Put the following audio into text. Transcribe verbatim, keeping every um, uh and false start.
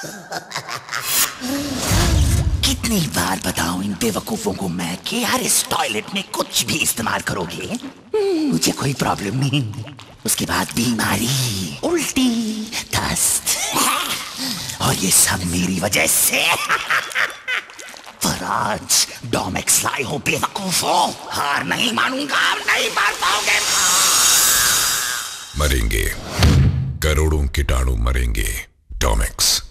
कितनी बार बताऊं इन बेवकूफों को मैं कि यार इस टॉयलेट में कुछ भी इस्तेमाल करोगे मुझे कोई प्रॉब्लम नहीं। उसके बाद बीमारी, उल्टी, दस्त, और ये सब मेरी वजह से। पर आज डोमेक्स लाए हो बेवकूफों, हार नहीं मानूंगा, नहीं मार पाओगे। मरेंगे, करोड़ों कीटाणु मरेंगे। डोमेक्स।